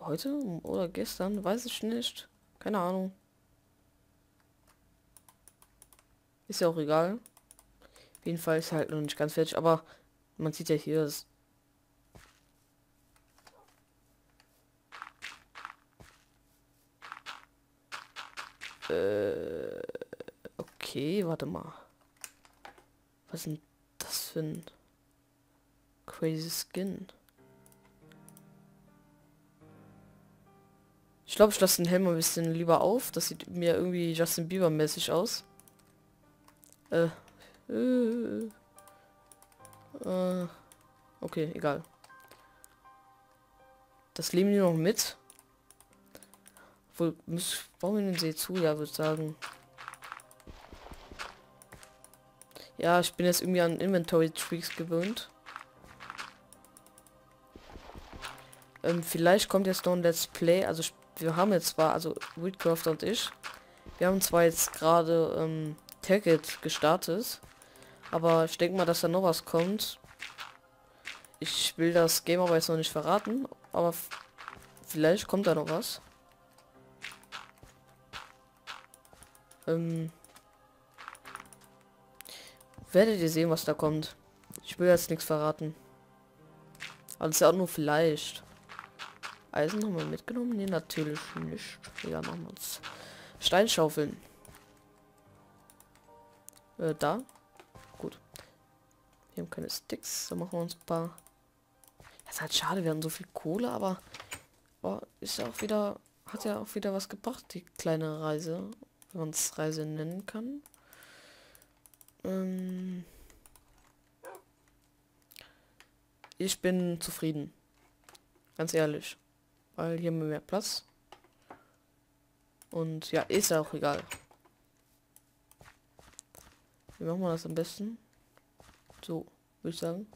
heute oder gestern, weiß ich nicht. Keine Ahnung. Ist ja auch egal. Auf jeden Fall ist halt noch nicht ganz fertig, aber man sieht ja hier, dass okay, warte mal. Was ist denn das für ein crazy Skin? Ich glaube, ich lasse den Helm ein bisschen lieber auf. Das sieht mir irgendwie Justin Bieber mäßig aus. Äh, äh, okay, egal. Das leben die noch mit. Wohl, bauen wir den See zu, ja, würde ich sagen. Ja, ich bin jetzt irgendwie an Inventory Tweaks gewöhnt. Vielleicht kommt jetzt noch ein Let's Play. Also wir haben jetzt zwar, also Weedcrafter und ich, wir haben zwar jetzt gerade Tagged gestartet, aber ich denke mal, dass da noch was kommt. Ich will das Game aber jetzt noch nicht verraten, aber vielleicht kommt da noch was. Werdet ihr sehen, was da kommt. Ich will jetzt nichts verraten. Aber es ist ja auch nur vielleicht. Eisen haben wir mitgenommen? Nee, natürlich nicht. Ja, machen wir uns. Steinschaufeln. Da. Gut. Wir haben keine Sticks. Da machen wir uns ein paar. Ja, ist halt schade, wir haben so viel Kohle, aber ist ja auch wieder. Hat ja auch wieder was gebracht, die kleine Reise. Wenn man es Reise nennen kann. Ich bin zufrieden. Ganz ehrlich. Weil hier haben wir mehr Platz. Und ja, ist ja auch egal. Wie machen wir das am besten? So, würde ich sagen.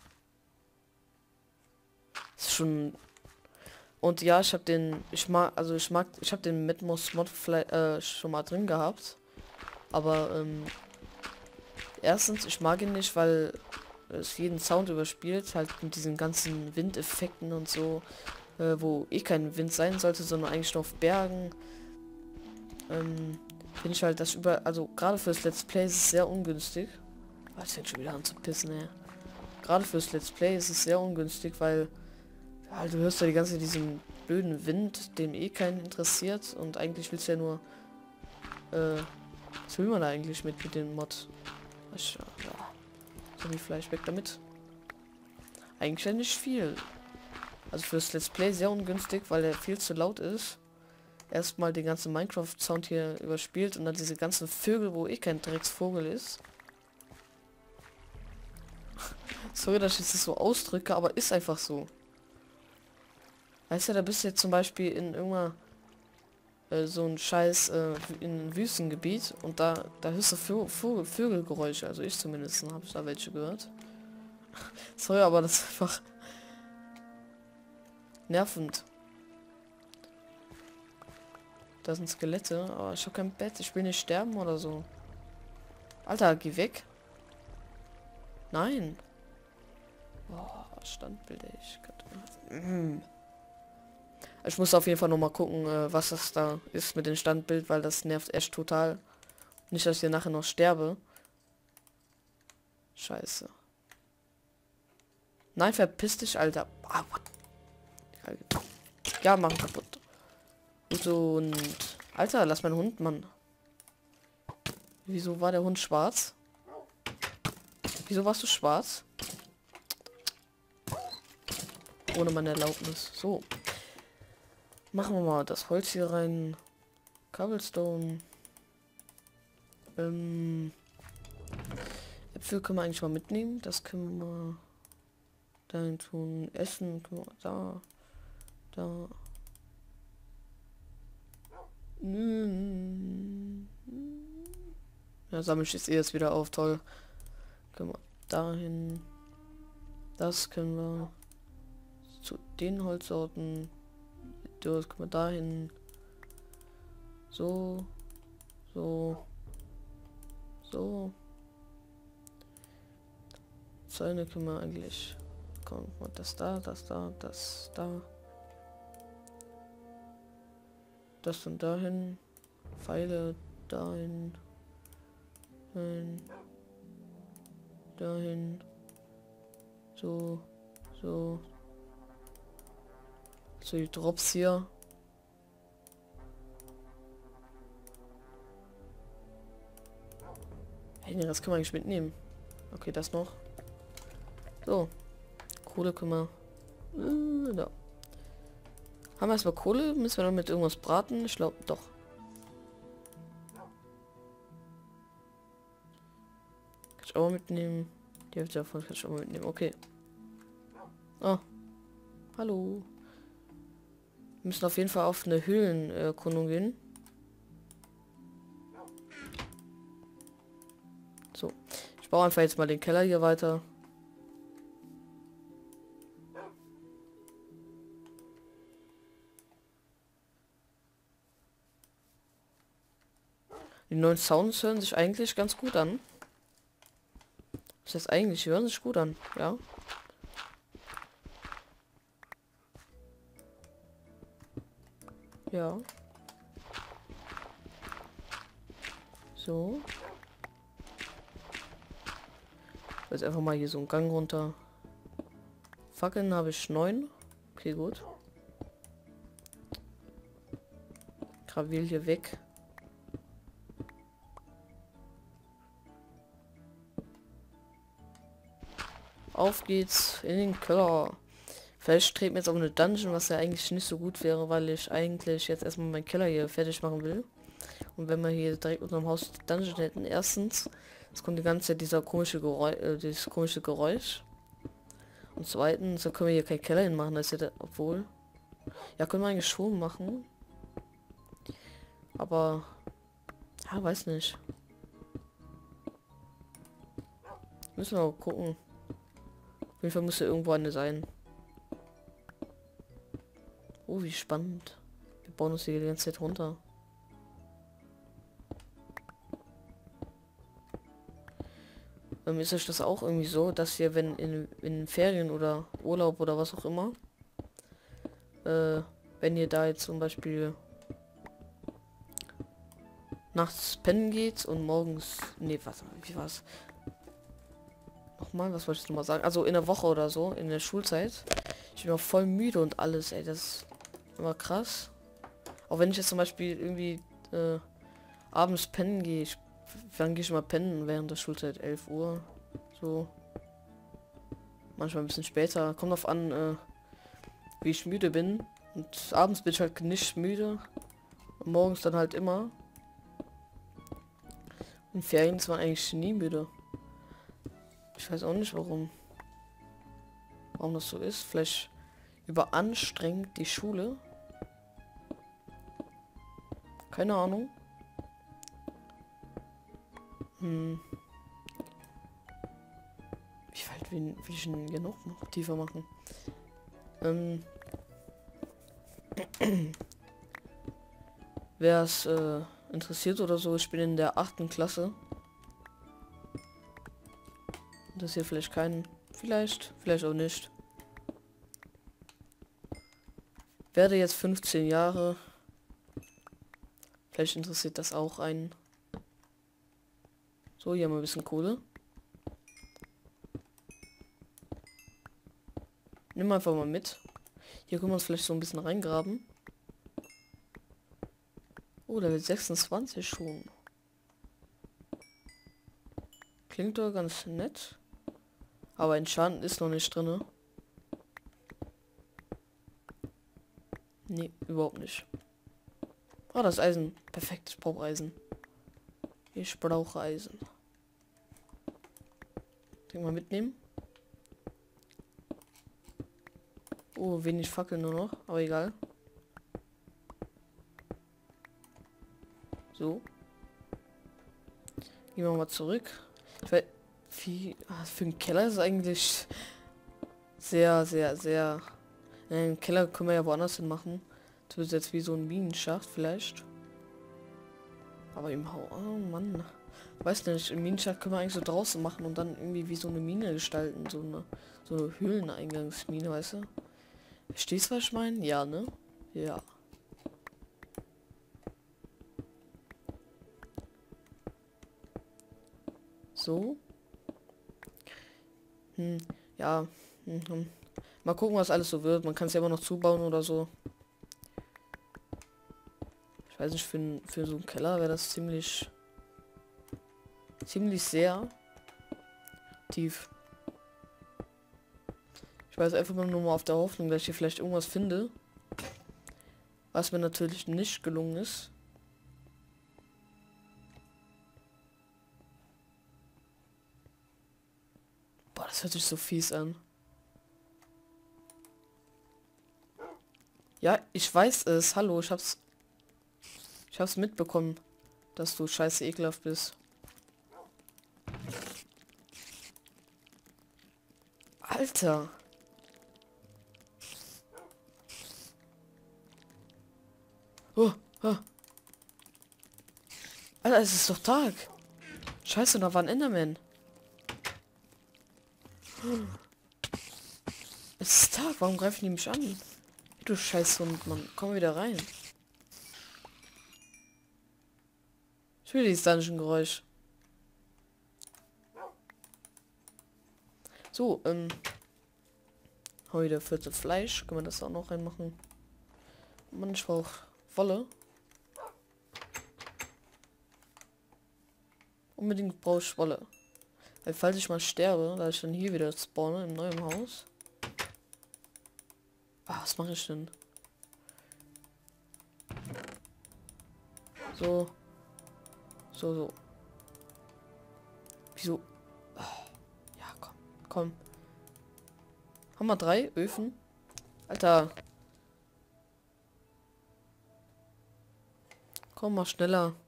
Ist schon. Und ja, ich habe den. Ich habe den Metmos Mod schon mal drin gehabt. Aber erstens, ich mag ihn nicht, weil es jeden Sound überspielt, halt mit diesen ganzen Windeffekten und so, wo eh kein Wind sein sollte, sondern eigentlich nur auf Bergen. Finde ich halt das also gerade fürs Let's Play ist es sehr ungünstig. Was fängt schon wieder an zu pissen, ey. Gerade fürs Let's Play ist es sehr ungünstig, weil ja, du hörst ja die ganze Zeit diesen blöden Wind, den eh keinen interessiert und eigentlich willst du ja nur was will man da eigentlich mit dem Mod? Zombie-Fleisch weg damit. Eigentlich ja nicht viel. Also fürs Let's Play sehr ungünstig, weil er viel zu laut ist. Erstmal den ganzen Minecraft-Sound hier überspielt und dann diese ganzen Vögel, wo eh kein Drecksvogel ist. Sorry, dass ich das so ausdrücke, aber ist einfach so. Weißt du, da bist du jetzt zum Beispiel in irgendeiner so ein scheiß in einem Wüstengebiet und da hörst du Vögelgeräusche, also ich zumindest habe da welche gehört. Sorry, aber das ist einfach nervend. Da sind Skelette, aber ich habe kein Bett, ich will nicht sterben oder so. Alter, geh weg. Nein. Boah, Standbild, ey. Ich muss auf jeden Fall noch mal gucken, was das da ist mit dem Standbild, weil das nervt echt total. Nicht, dass ich hier nachher noch sterbe. Scheiße. Nein, verpiss dich, Alter. Ah, what? Ja, machen kaputt. Und Alter, lass meinen Hund, Mann. Wieso war der Hund schwarz? Wieso warst du schwarz? Ohne meine Erlaubnis. So. Machen wir mal das Holz hier rein. Cobblestone. Äpfel können wir eigentlich mal mitnehmen. Das können wir dahin tun. Essen können wir da. Ja, sammle ich jetzt wieder auf. Toll. Können wir dahin. Das können wir zu den Holzsorten. Das können wir dahin. So. Zäune können wir eigentlich. Komm, das da. das und dahin. Pfeile dahin. Dahin. Dahin. So. So. So die Drops hier. Hey, das kann man eigentlich mitnehmen. Okay, das noch. So. Kohle können wir. Da. Haben wir erstmal Kohle? Müssen wir noch mit irgendwas braten? Ich glaube doch. Kann ich auch mitnehmen. Die Hälfte davon kann ich auch mitnehmen. Okay. Oh. Hallo. Wir müssen auf jeden Fall auf eine Höhlenerkundung gehen. So. Ich baue einfach jetzt mal den Keller hier weiter. Die neuen Sounds hören sich eigentlich ganz gut an. Das heißt eigentlich, die hören sich gut an, ja. Ja. So. Jetzt einfach mal hier so einen Gang runter. Fackeln habe ich 9. Okay, gut. Gravel hier weg. Auf geht's in den Keller. Vielleicht treten wir jetzt auf eine Dungeon, was ja eigentlich nicht so gut wäre, weil ich eigentlich jetzt erstmal meinen Keller hier fertig machen will. Und wenn wir hier direkt unter dem Haus die Dungeon hätten, erstens, es kommt die ganze Zeit dieses komische Geräusch. Und zweitens, da können wir hier keinen Keller hinmachen, das ist ja obwohl. Ja, können wir eigentlich schon machen. Aber ja, weiß nicht. Müssen wir mal gucken. Auf jeden Fall muss ja irgendwo eine sein. Oh, wie spannend. Wir bauen uns hier die ganze Zeit runter. Ist euch das auch irgendwie so, dass ihr, wenn in Ferien oder Urlaub oder was auch immer, wenn ihr da jetzt zum Beispiel nachts pennen geht und morgens, nee, was, wie war's? Nochmal, was wollte ich nochmal sagen? Also in der Woche oder so, in der Schulzeit, ich bin auch voll müde und alles, ey, das ist immer krass. Auch wenn ich jetzt zum Beispiel irgendwie abends pennen gehe, wann gehe ich mal pennen während der Schulzeit? 11 Uhr. So. Manchmal ein bisschen später. Kommt drauf an, wie ich müde bin. Und abends bin ich halt nicht müde. Und morgens dann halt immer. In Ferien ist man eigentlich nie müde. Ich weiß auch nicht warum. Warum das so ist. Vielleicht überanstrengt die Schule. Keine Ahnung. Wie weit will ich denn hier noch tiefer machen? Wer es interessiert oder so, ich bin in der 8. Klasse. Das hier vielleicht keinen. Vielleicht auch nicht. Werde jetzt 15 Jahre. Vielleicht interessiert das auch einen. So, hier haben wir ein bisschen Kohle. Nimm einfach mal mit. Hier können wir uns vielleicht so ein bisschen reingraben. Oh, da wird 26 schon. Klingt doch ganz nett. Aber Enchanten ist noch nicht drin. Nee, überhaupt nicht. Ah, das Eisen. Perfekt, ich brauche Eisen. Ich brauche Eisen. Mal mitnehmen. Oh, wenig Fackeln nur noch, aber egal. So. Gehen wir mal zurück. Ich weiß, wie für einen Keller ist es eigentlich sehr. Den Keller können wir ja woanders hin machen. Das wird jetzt wie so ein Minenschacht vielleicht. Aber im Haus. Oh Mann. Weiß nicht, im Minenschacht können wir eigentlich so draußen machen und dann irgendwie wie so eine Mine gestalten. So eine Höhleneingangsmine, weißt du? Verstehst du, was ich meine? Ja, ne? Ja. So. Ja. Mal gucken, was alles so wird. Man kann es ja immer noch zubauen oder so. Ich weiß nicht, für so einen Keller wäre das ziemlich sehr tief. Ich weiß einfach nur mal auf der Hoffnung, dass ich hier vielleicht irgendwas finde. Was mir natürlich nicht gelungen ist. Boah, das hört sich so fies an. Ja, ich weiß es. Hallo, ich hab's mitbekommen, dass du scheiße ekelhaft bist. Alter. Oh, oh. Alter, es ist doch Tag. Scheiße, da war ein Enderman. Es ist Tag, warum greifen die mich an? Du Scheißhund, Mann. Komm wieder rein. Ich will dieses Dungeon-Geräusch. So, heute vierte Fleisch. Können wir das auch noch reinmachen? Mann, ich brauche Wolle. Unbedingt brauche ich Wolle. Weil falls ich mal sterbe, da ich dann hier wieder spawne im neuen Haus. Ah, was mache ich denn? So. So. Wieso? Ah, ja, komm. Haben wir 3 Öfen? Alter. Komm mal schneller.